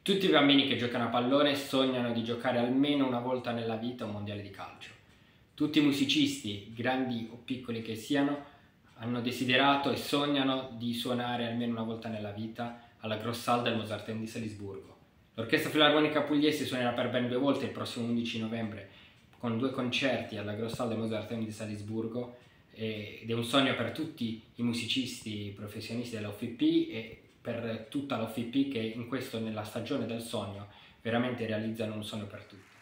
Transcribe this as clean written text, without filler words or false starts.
Tutti i bambini che giocano a pallone sognano di giocare almeno una volta nella vita un mondiale di calcio. Tutti i musicisti, grandi o piccoli che siano, hanno desiderato e sognano di suonare almeno una volta nella vita alla Grossal del Mozarteum di Salisburgo. L'Orchestra Filarmonica Pugliese suonerà per ben 2 volte il prossimo 11 novembre con 2 concerti alla Grossal del Mozarteum di Salisburgo ed è un sogno per tutti i musicisti professionisti dell'OFP e per tutta l'OFP che in questo, nella stagione del sogno, veramente realizzano un sogno per tutti.